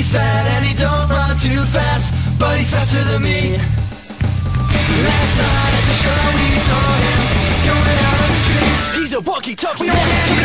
He's fat and he don't run too fast, but he's faster than me. Last night at the show we saw him going out on the street. He's a walkie-talkie man.